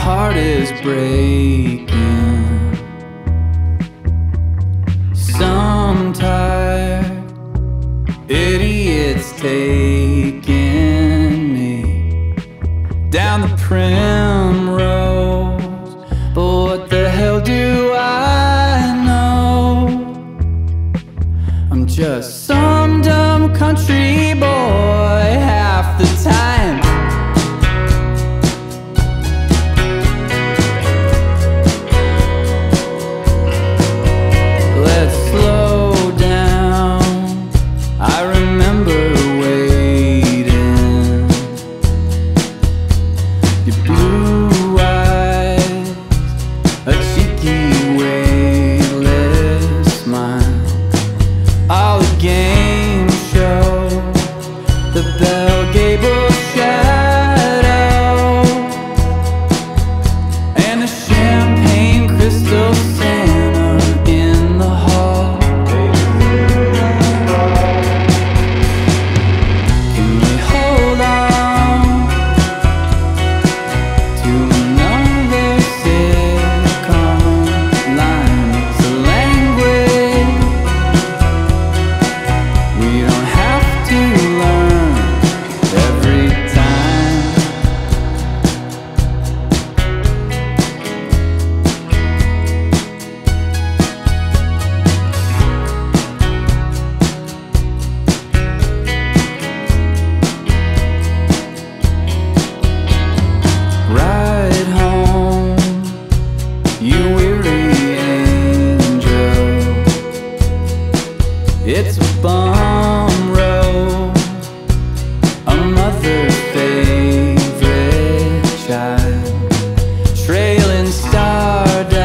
heart is breaking. Some tired idiot's taking me down the primrose, but what the hell do I know? I'm just some dumb country boy half the time. Let's slow down. I remember waiting. Your blue eyes, a cheeky weightless smile. All the game show, the bell gable shadow, and a champagne crystal Santa in the hall. Can we hold on to another sitcom line? It's a language we don't have to learn every time. Ride home, you weary angel. It's a bum road, a mother's favorite child, trailing stardust.